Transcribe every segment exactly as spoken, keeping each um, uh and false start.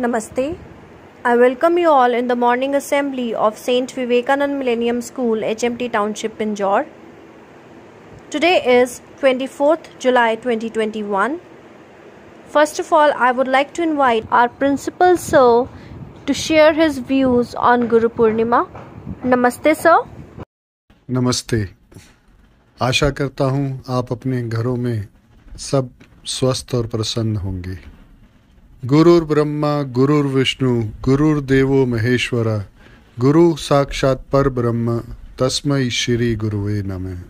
Namaste. I welcome you all in the morning assembly of Saint Vivekanand Millennium School, H M T Township, Pinjore. Today is twenty-fourth July twenty twenty-one. First of all, I would like to invite our principal sir to share his views on Guru Purnima. Namaste sir. नमस्ते। आशा करता हूँ आप अपने घरों में सब स्वस्थ और प्रसन्न होंगे। गुरुर् ब्रह्मा गुरुर् विष्णु गुरुर्देवो महेश्वरा गुरु साक्षात पर ब्रह्म तस्मै श्री गुरुवे नमः।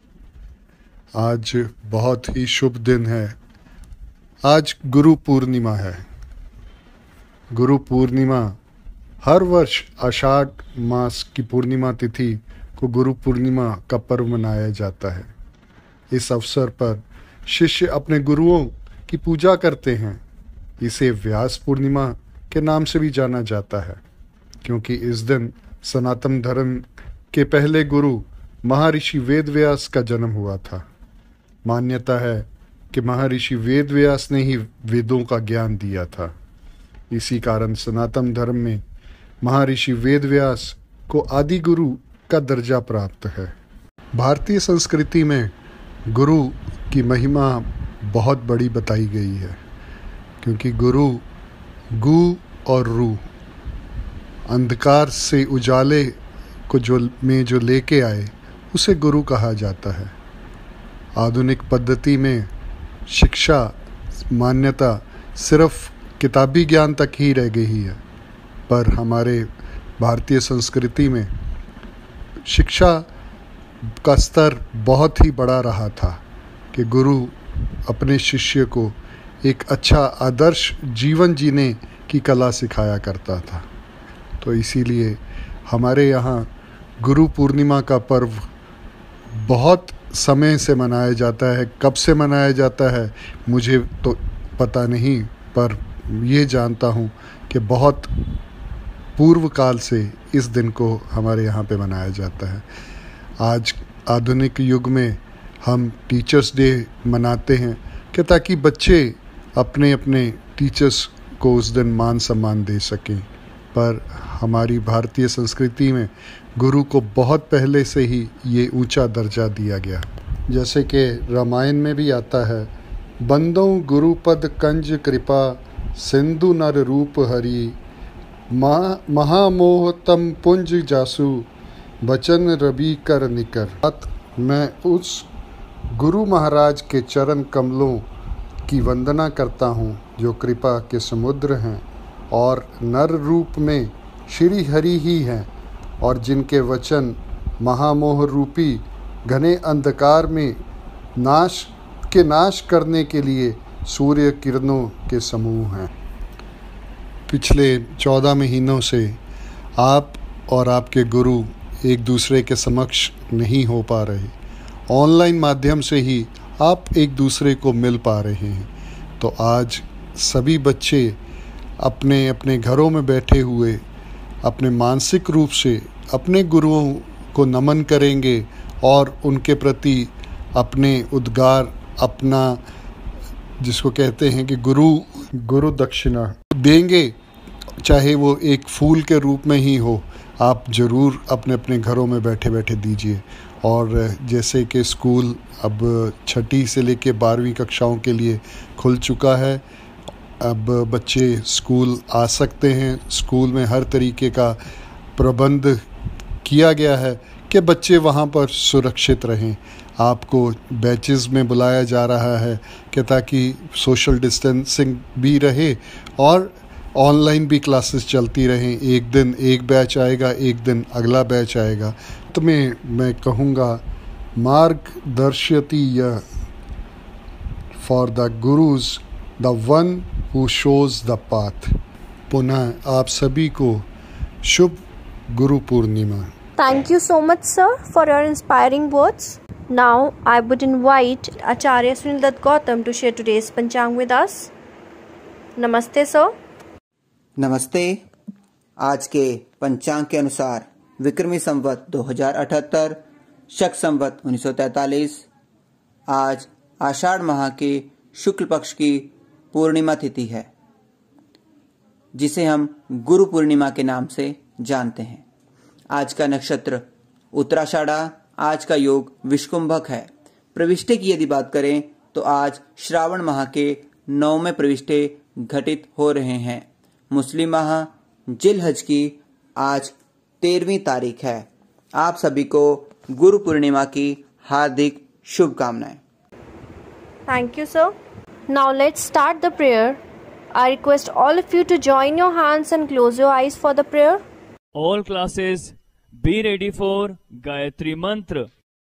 आज बहुत ही शुभ दिन है। आज गुरु पूर्णिमा है। गुरु पूर्णिमा हर वर्ष आषाढ़ मास की पूर्णिमा तिथि को गुरु पूर्णिमा का पर्व मनाया जाता है। इस अवसर पर शिष्य अपने गुरुओं की पूजा करते हैं। इसे व्यास पूर्णिमा के नाम से भी जाना जाता है, क्योंकि इस दिन सनातन धर्म के पहले गुरु महर्षि वेदव्यास का जन्म हुआ था। मान्यता है कि महर्षि वेदव्यास ने ही वेदों का ज्ञान दिया था। इसी कारण सनातन धर्म में महर्षि वेदव्यास को आदि गुरु का दर्जा प्राप्त है। भारतीय संस्कृति में गुरु की महिमा बहुत बड़ी बताई गई है, क्योंकि गुरु गु और रू अंधकार से उजाले को जो में जो लेके आए उसे गुरु कहा जाता है। आधुनिक पद्धति में शिक्षा मान्यता सिर्फ किताबी ज्ञान तक ही रह गई है, पर हमारे भारतीय संस्कृति में शिक्षा का स्तर बहुत ही बड़ा रहा था कि गुरु अपने शिष्य को एक अच्छा आदर्श जीवन जीने की कला सिखाया करता था। तो इसीलिए हमारे यहाँ गुरु पूर्णिमा का पर्व बहुत समय से मनाया जाता है। कब से मनाया जाता है मुझे तो पता नहीं, पर ये जानता हूँ कि बहुत पूर्व काल से इस दिन को हमारे यहाँ पे मनाया जाता है। आज आधुनिक युग में हम टीचर्स डे मनाते हैं कि ताकि बच्चे अपने अपने टीचर्स को उस दिन मान सम्मान दे सकें, पर हमारी भारतीय संस्कृति में गुरु को बहुत पहले से ही ये ऊंचा दर्जा दिया गया। जैसे कि रामायण में भी आता है, बंदों गुरुपद कंज कृपा सिंधु नर रूप हरि महा महामोह तम पुंज जासु बचन रवि कर निकर। मैं उस गुरु महाराज के चरण कमलों की वंदना करता हूँ जो कृपा के समुद्र हैं और नर रूप में श्री हरि ही हैं, और जिनके वचन महामोह रूपी घने अंधकार में नाश के नाश करने के लिए सूर्य किरणों के समूह हैं। पिछले चौदह महीनों से आप और आपके गुरु एक दूसरे के समक्ष नहीं हो पा रहे। ऑनलाइन माध्यम से ही आप एक दूसरे को मिल पा रहे हैं। तो आज सभी बच्चे अपने अपने घरों में बैठे हुए अपने मानसिक रूप से अपने गुरुओं को नमन करेंगे और उनके प्रति अपने उद्गार, अपना जिसको कहते हैं कि गुरु गुरु दक्षिणा देंगे, चाहे वो एक फूल के रूप में ही हो। आप ज़रूर अपने अपने घरों में बैठे बैठे दीजिए। और जैसे कि स्कूल अब छठी से लेके बारहवीं कक्षाओं के लिए खुल चुका है, अब बच्चे स्कूल आ सकते हैं। स्कूल में हर तरीके का प्रबंध किया गया है कि बच्चे वहाँ पर सुरक्षित रहें। आपको बैचेस में बुलाया जा रहा है कि ताकि सोशल डिस्टेंसिंग भी रहे और ऑनलाइन भी क्लासेस चलती रहें। एक दिन एक बैच आएगा, एक दिन अगला बैच आएगा। तो मैं मैं कहूँगा मार्ग दर्शयति य for the gurus the one who shows the path. पुनः आप सभी को शुभ Guru Purnima. Thank you so much sir for your inspiring words. Now I would invite Acharya Sunil Dutt Gautam to share today's Panchang with us. Namaste sir. नमस्ते। आज के पंचांग के अनुसार विक्रमी संवत दो हज़ार अठहत्तर, शक संवत उन्नीस सौ तैंतालीस, आज आषाढ़ माह के शुक्ल पक्ष की पूर्णिमा तिथि है। जिसे हम गुरु पूर्णिमा के नाम से जानते हैं। आज का नक्षत्र उत्तराषाढ़ा, आज का योग विषकुंभक है। प्रविष्टे की यदि बात करें तो आज श्रावण माह के नौवें प्रविष्टे घटित हो रहे हैं। मुस्लिम माह जिलहज की आज तेरहवीं तारीख है। आप सभी को गुरु पूर्णिमा की हार्दिक शुभकामनाएं। Thank you, sir. Now let's start the prayer. I request all of you to join your hands and close your eyes for the prayer. All classes be ready for Gayatri Mantra.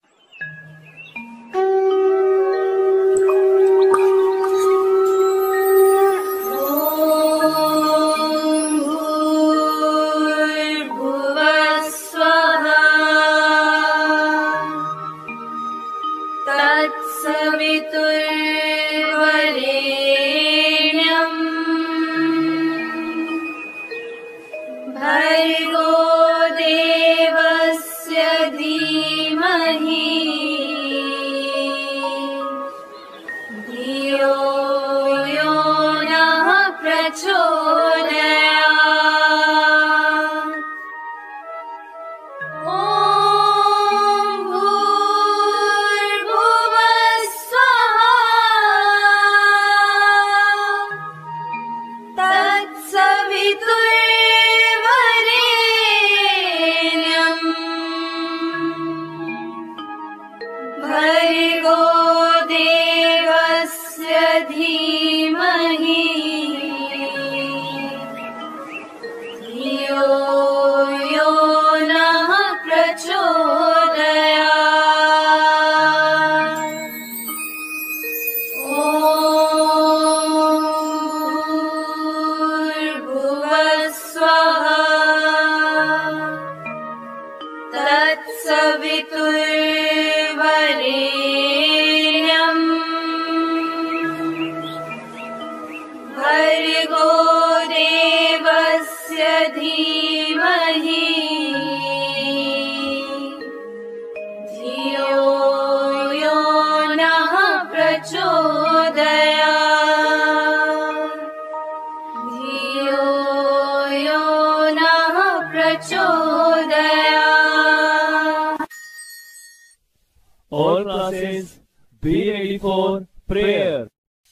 All classes be ready for prayer.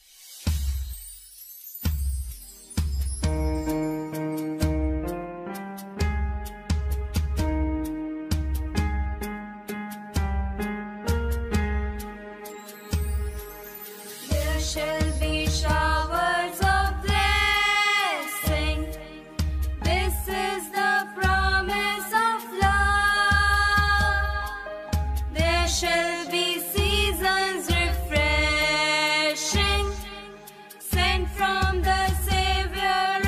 There shall be showers of blessing. This is the promise of love. There shall be seasons refreshing, sent from the Savior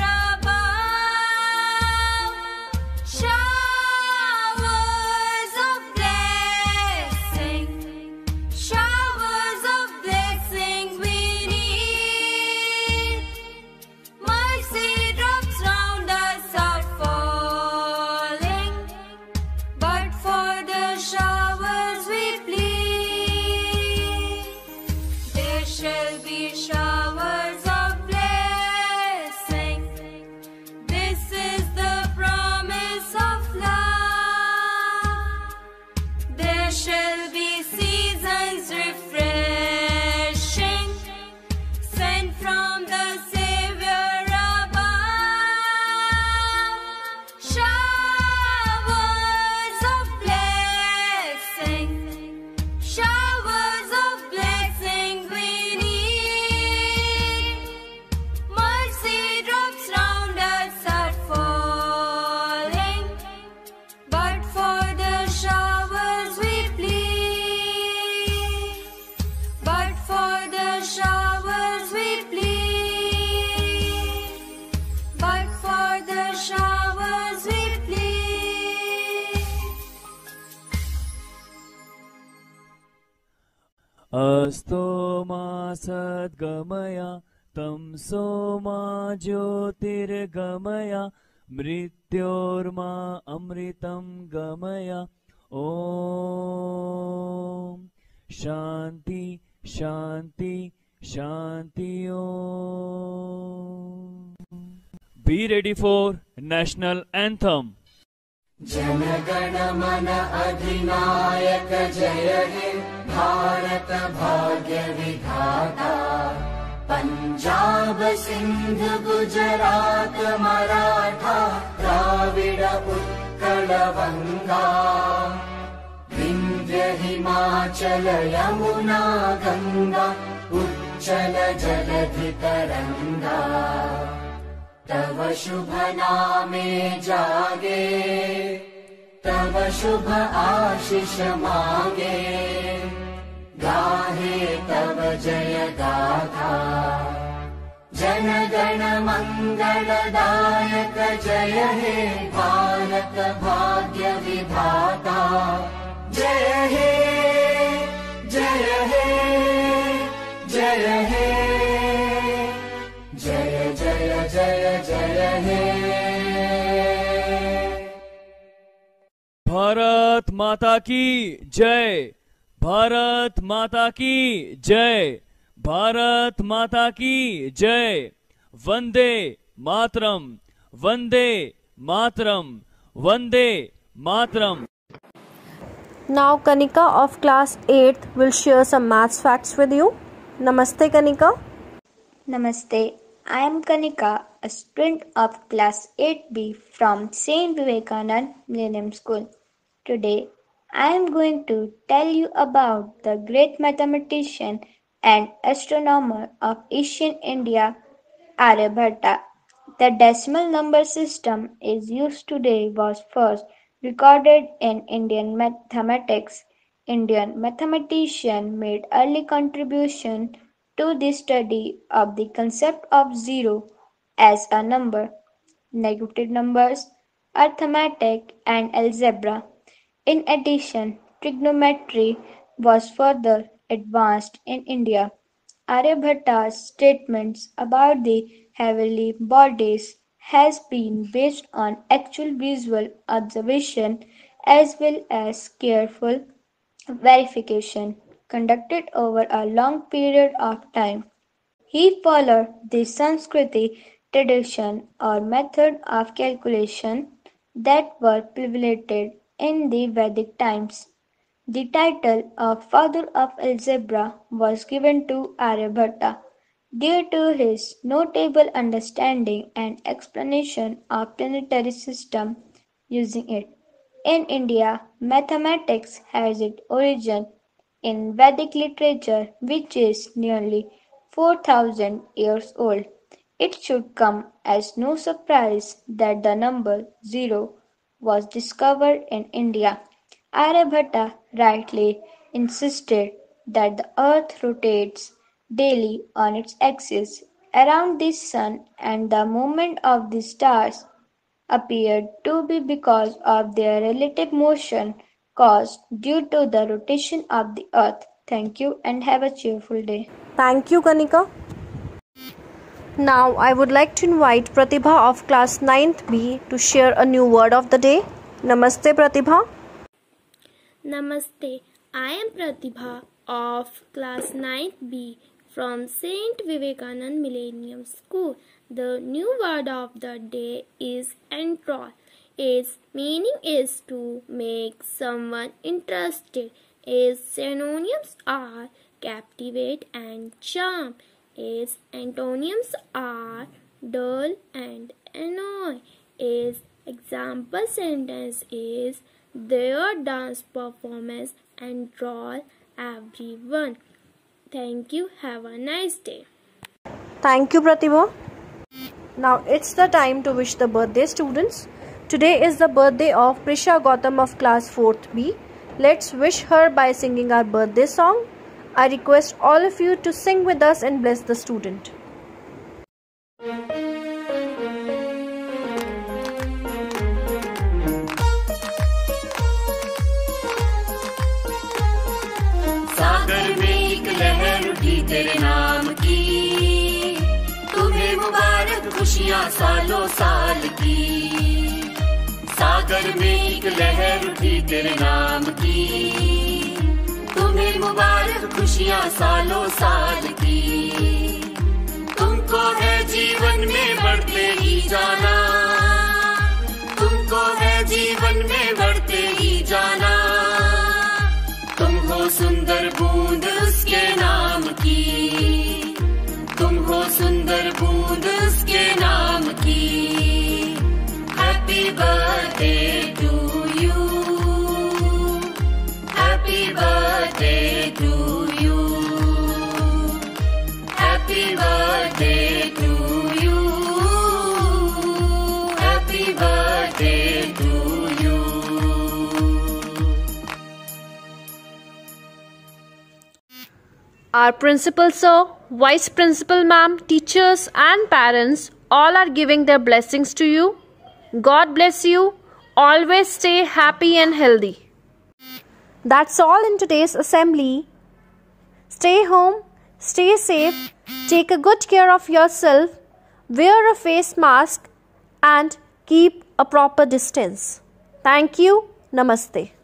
above. Showers of blessing, showers of blessing we need. Mercy drops round us are falling, but for the showers we plead. There shall be showers of blessing. This is the promise of love. There shall be seasons refreshing, sent from the Savior above. Showers of blessing, showers of blessing we need. Mercy drops round us are falling, but for the showers we plead. But for the showers we plead. But for the showers we plead. अस्तो मा सद्गमया तमसो मा ज्योतिर्गमया मृत्योर्मा अमृतं गमया। ओम शांति शांति शांति। ओम be ready for national anthem. Jana Gana मन अधिनायक जय हे भारत भाग्य विधाता पंजाब सिंध गुजरात मराठा द्राविड़ उत्कल गंगा विंध्य हिमाचल यमुना गंगा उच्चल जलधि तरंगा तव शुभ नामे जागे तव शुभ आशीष मांगे गाहे तव जय गाथा जन गण मंगलदायक जय हे भारत भाग्य विधाता जय हे जय हे जय हे जय जय जय जय हे। भारत माता की जय, भारत माता की जय, भारत माता की जय। Vande Mataram, Vande Mataram, Vande Mataram. Now Kanika of class eighth will share some maths facts with you. Namaste Kanika. Namaste. I am Kanika, a student of class eight B from Saint Vivekanand Millennium School. Today, I am going to tell you about the great mathematician and astronomer of ancient India, Aryabhatta. The decimal number system is used today was first recorded in Indian mathematics. Indian mathematician made early contribution to the study of the concept of zero as a number, negative numbers, arithmetic, and algebra. In addition, trigonometry was further advanced in India. Aryabhatta's statements about the heavenly bodies has been based on actual visual observation as well as careful verification conducted over a long period of time. He followed the Sanskriti tradition or method of calculation that were prevalent in the Vedic times. The title of Father of Algebra was given to Aryabhatta due to his notable understanding and explanation of planetary system using it. In India, mathematics has its origin in Vedic literature, which is nearly four thousand years old. It should come as no surprise that the number zero was discovered in India. Aryabhatta rightly insisted that the earth rotates daily on its axis around the sun, and the movement of the stars appeared to be because of their relative motion caused due to the rotation of the earth. Thank you and have a cheerful day. Thank you Kanika. Now I would like to invite Pratibha of class ninth B to share a new word of the day. Namaste Pratibha. Namaste. I am Pratibha of class ninth B from Saint Vivekanand Millennium School. The new word of the day is enthrall. Its meaning is to make someone interested. Its synonyms are captivate and charm. Its antonyms are dull and annoy. Its example sentence is their dance performance enthrall everyone. Thank you. Have a nice day. Thank you Pratibha. Now it's the time to wish the birthday students. Today is the birthday of Prisha Gautam of class fourth B. Let's wish her by singing our birthday song. I request all of you to sing with us and bless the student. सागर में एक लहर उठी तेरे नाम की, तुम्हें मुबारक खुशियाँ सालों साल की। सागर में एक लहर उठी तेरे नाम की, तुम्हें मुबारक खुशियाँ सालों साल की। तुमको है जीवन में बढ़ते ही जाना, Our principal sir, vice principal ma'am, teachers and parents all are giving their blessings to you. God bless you. Always stay happy and healthy. That's all in today's assembly. Stay home, stay safe, take a good care of yourself, wear a face mask and keep a proper distance. Thank you. Namaste.